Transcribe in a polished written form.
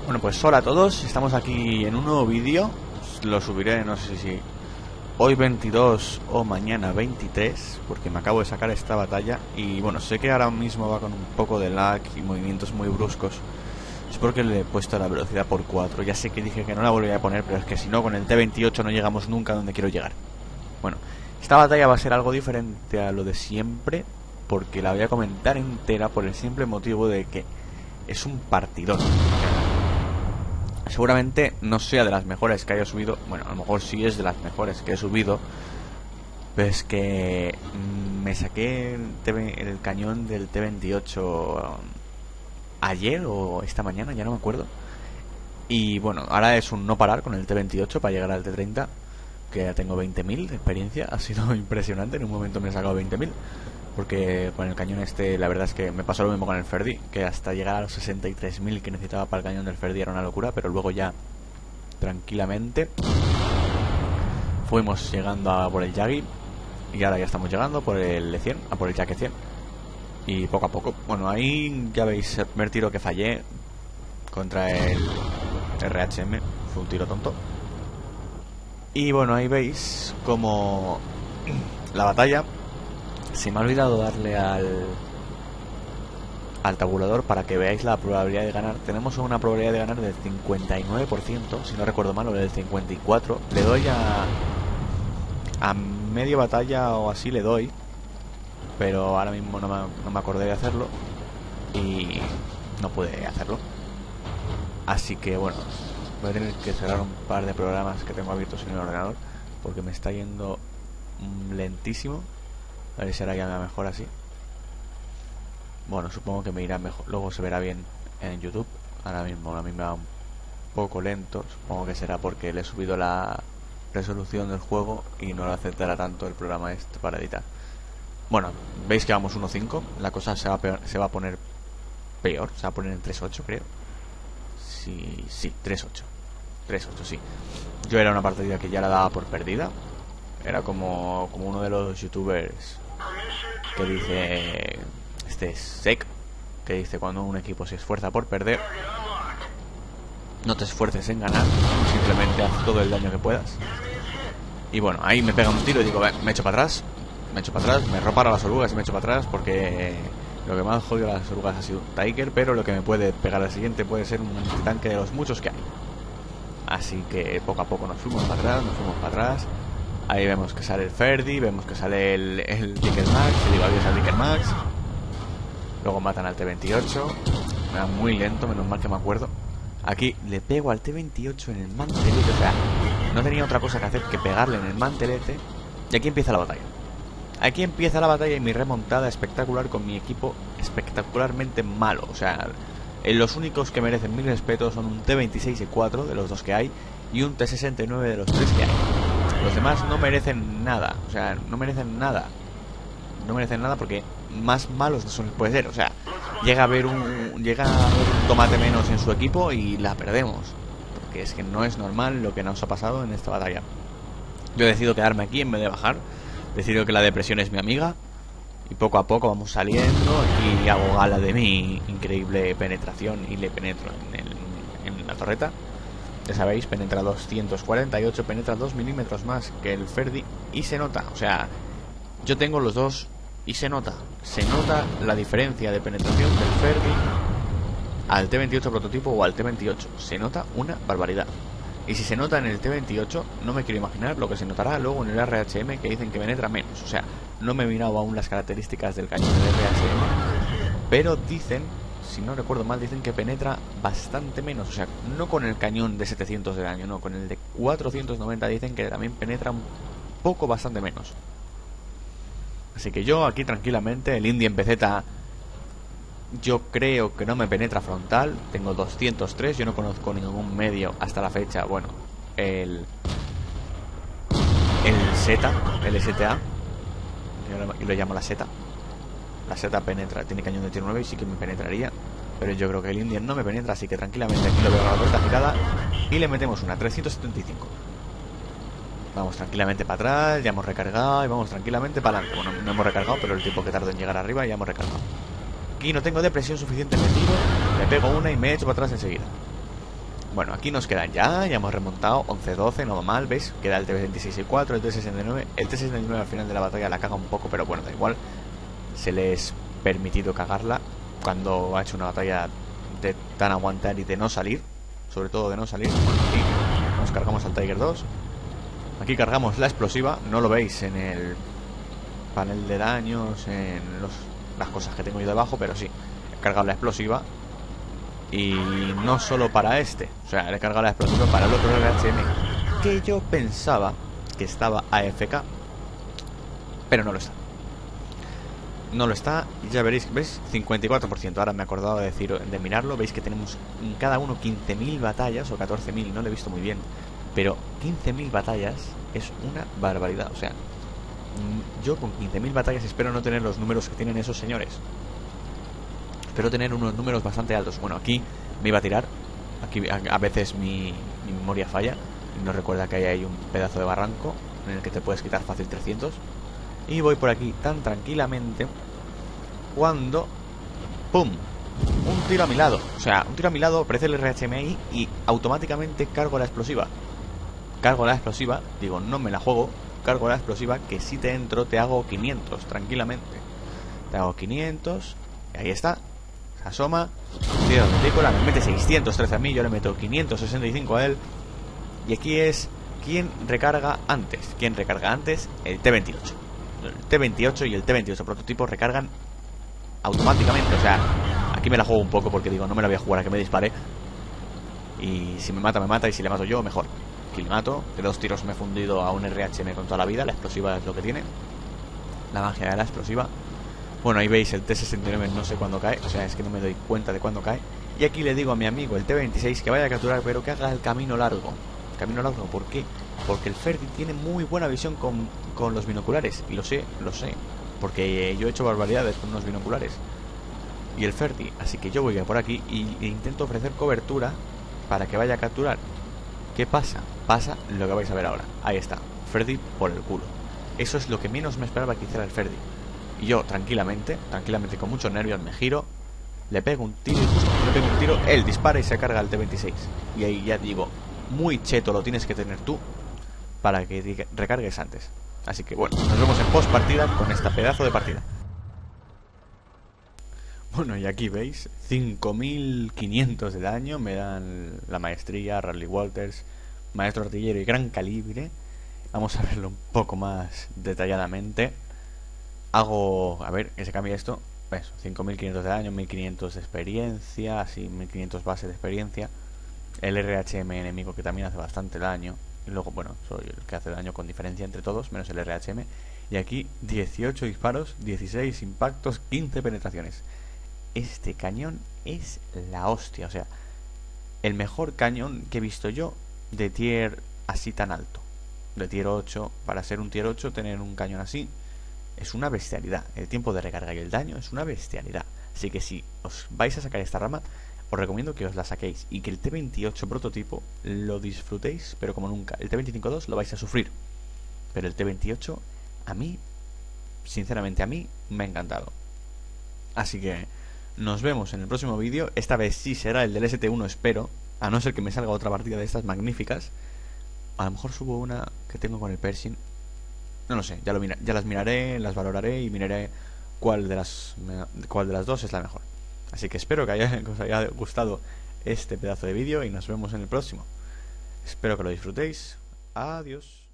Bueno, pues hola a todos, estamos aquí en un nuevo vídeo. Lo subiré, no sé si hoy 22 o mañana 23, porque me acabo de sacar esta batalla. Y bueno, sé que ahora mismo va con un poco de lag y movimientos muy bruscos. Es porque le he puesto la velocidad por 4. Ya sé que dije que no la volvería a poner, pero es que si no, con el T28 no llegamos nunca a donde quiero llegar. Bueno, esta batalla va a ser algo diferente a lo de siempre, porque la voy a comentar entera por el simple motivo de que es un partidón. Seguramente no sea de las mejores que haya subido. Bueno, a lo mejor sí es de las mejores que he subido. Pero es que me saqué el cañón del T28 ayer o esta mañana, ya no me acuerdo. Y bueno, ahora es un no parar con el T28 para llegar al T30, que ya tengo 20.000 de experiencia. Ha sido impresionante, en un momento me he sacado 20.000. Porque con el cañón este, la verdad es que me pasó lo mismo con el Ferdi, que hasta llegar a los 63.000 que necesitaba para el cañón del Ferdi era una locura, pero luego ya, tranquilamente, fuimos llegando a por el Yagi, y ahora ya estamos llegando por el E100, a por el Jack E100, y poco a poco. Bueno, ahí ya veis el primer tiro que fallé contra el RHM, fue un tiro tonto. Y bueno, ahí veis como la batalla... Se me ha olvidado darle al tabulador para que veáis la probabilidad de ganar. Tenemos una probabilidad de ganar del 59%, si no recuerdo mal, o del 54%. Le doy a medio batalla o así le doy, pero ahora mismo no me acordé de hacerlo y no pude hacerlo. Así que bueno, voy a tener que cerrar un par de programas que tengo abiertos en el ordenador porque me está yendo lentísimo. A ver si ahora ya me mejor así. Bueno, supongo que me irá mejor. Luego se verá bien en YouTube. Ahora mismo a mí me va un poco lento. Supongo que será porque le he subido la resolución del juego y no lo aceptará tanto el programa este para editar. Bueno, veis que vamos 1.5. La cosa se va a poner peor. Se va a poner en 3.8, creo. Sí, 3.8. 3.8, sí. Yo era una partida que ya la daba por perdida. Era como uno de los youtubers que dice, este es Sek, que dice: cuando un equipo se esfuerza por perder, no te esfuerces en ganar, simplemente haz todo el daño que puedas. Y bueno, ahí me pega un tiro y digo, me echo para atrás, me reparo las orugas y me echo para atrás, porque lo que más jodido a las orugas ha sido un Tiger, pero lo que me puede pegar al siguiente puede ser un tanque de los muchos que hay. Así que poco a poco nos fuimos para atrás. Ahí vemos que sale el Ferdi, vemos que sale el Vicker Max, y digo adiós al Vicker Max. Luego matan al T28. Me va muy lento, menos mal que me acuerdo. Aquí le pego al T28 en el mantelete, o sea, no tenía otra cosa que hacer que pegarle en el mantelete. Y aquí empieza la batalla. Aquí empieza la batalla y mi remontada espectacular con mi equipo espectacularmente malo. O sea, los únicos que merecen mi respeto son un T26E4 de los dos que hay y un T69 de los tres que hay. Los demás no merecen nada, o sea, no merecen nada porque más malos no son, puede ser, o sea, llega a haber un tomate menos en su equipo y la perdemos, porque es que no es normal lo que nos ha pasado en esta batalla. Yo decido quedarme aquí en vez de bajar, decido que la depresión es mi amiga y poco a poco vamos saliendo y hago gala de mi increíble penetración y le penetro en la torreta. Ya sabéis, penetra 248, penetra 2 milímetros más que el Ferdi y se nota, o sea, yo tengo los dos y se nota la diferencia de penetración del Ferdi al T28 prototipo o al T28, se nota una barbaridad. Y si se nota en el T28, no me quiero imaginar lo que se notará luego en el RHM, que dicen que penetra menos. O sea, no me he mirado aún las características del cañón del RHM, pero dicen, si no recuerdo mal, dicen que penetra bastante menos. O sea, no con el cañón de 700 de daño, no, con el de 490 dicen que también penetra un poco, bastante menos. Así que yo aquí tranquilamente, el Indie en PZ, yo creo que no me penetra frontal. Tengo 203, yo no conozco ningún medio hasta la fecha. Bueno, el Z, el STA, yo lo llamo la Z. La Z penetra, tiene cañón de tiro 9 y sí que me penetraría, pero yo creo que el Indian no me penetra, así que tranquilamente aquí lo veo a la puerta girada y le metemos una 375. Vamos tranquilamente para atrás, ya hemos recargado y vamos tranquilamente para adelante. Bueno, no hemos recargado, pero el tiempo que tardo en llegar arriba ya hemos recargado. Aquí no tengo depresión suficiente en el tiro, le pego una y me echo para atrás enseguida. Bueno, aquí nos quedan ya hemos remontado 11-12, no va mal, ¿ves? Queda el T-26-4, el T-69. El T-69 al final de la batalla la caga un poco, pero bueno, da igual. Se les permitido cagarla cuando ha hecho una batalla de tan aguantar y de no salir. Sobre todo de no salir. Aquí nos cargamos al Tiger 2. Aquí cargamos la explosiva. No lo veis en el panel de daños, en las cosas que tengo yo debajo, pero sí, he cargado la explosiva. Y no solo para este, o sea, le he cargado la explosiva para el otro RHM, que yo pensaba que estaba AFK, pero no lo está. No lo está, ya veréis, ¿ves? 54%, ahora me he acordado de mirarlo. Veis que tenemos en cada uno 15.000 batallas, o 14.000, no lo he visto muy bien, pero 15.000 batallas es una barbaridad. O sea, yo con 15.000 batallas espero no tener los números que tienen esos señores. Espero tener unos números bastante altos. Bueno, aquí me iba a tirar. Aquí a veces mi memoria falla y no recuerda que hay un pedazo de barranco en el que te puedes quitar fácil 300. Y voy por aquí tan tranquilamente cuando ¡pum! Un tiro a mi lado. O sea, un tiro a mi lado, aparece el RHMI y automáticamente cargo la explosiva. Cargo la explosiva, digo, no me la juego. Cargo la explosiva, que si te entro te hago 500 tranquilamente. Te hago 500 y ahí está. Se asoma, tira de retícula, me mete 613 a mí, yo le meto 565 a él. Y aquí es quién recarga antes. ¿Quién recarga antes? El T-28. El T-28 y el T-28 prototipo recargan automáticamente. O sea, aquí me la juego un poco porque digo, no me la voy a jugar a que me dispare. Y si me mata, me mata. Y si le mato yo, mejor. Aquí le mato. De 2 tiros me he fundido a un RHM con toda la vida. La explosiva es lo que tiene. La magia de la explosiva. Bueno, ahí veis el T-69 no sé cuándo cae. O sea, es que no me doy cuenta de cuándo cae. Y aquí le digo a mi amigo el T-26 que vaya a capturar, pero que haga el camino largo. Camino largo, ¿por qué? Porque el Ferdi tiene muy buena visión con los binoculares. Y lo sé. Porque yo he hecho barbaridades con unos binoculares. Y el Ferdi, así que yo voy a por aquí e intento ofrecer cobertura para que vaya a capturar. ¿Qué pasa? Pasa lo que vais a ver ahora. Ahí está, Ferdi por el culo. Eso es lo que menos me esperaba que hiciera el Ferdi. Y yo, tranquilamente, con muchos nervios, me giro, le pego un tiro y justo cuando le pego un tiro, él dispara y se carga el T-26. Y ahí ya digo, muy cheto lo tienes que tener tú para que recargues antes. Así que bueno, nos vemos en post partida con esta pedazo de partida. Bueno, y aquí veis, 5.500 de daño, me dan la maestría, Raleigh Walters, maestro artillero y gran calibre. Vamos a verlo un poco más detalladamente. Hago, a ver, que se cambie esto. Eso, 5.500 de daño, 1.500 de experiencia, así 1.500 base de experiencia. El RHM enemigo que también hace bastante daño. Y luego, bueno, soy el que hace daño con diferencia entre todos, menos el RHM. Y aquí 18 disparos, 16 impactos, 15 penetraciones. Este cañón es la hostia, o sea, el mejor cañón que he visto yo de tier así tan alto. De tier 8, para ser un tier 8, tener un cañón así es una bestialidad. El tiempo de recarga y el daño es una bestialidad. Así que si os vais a sacar esta rama, os recomiendo que os la saquéis y que el T-28 prototipo lo disfrutéis, pero como nunca. El T-25-2 lo vais a sufrir, pero el T-28 a mí, sinceramente a mí, me ha encantado. Así que nos vemos en el próximo vídeo. Esta vez sí será el del ST1, espero, a no ser que me salga otra partida de estas magníficas. A lo mejor subo una que tengo con el Pershing. No lo sé, ya las miraré, las valoraré y miraré cuál de las dos es la mejor. Así que espero que os haya gustado este pedazo de vídeo y nos vemos en el próximo. Espero que lo disfrutéis. Adiós.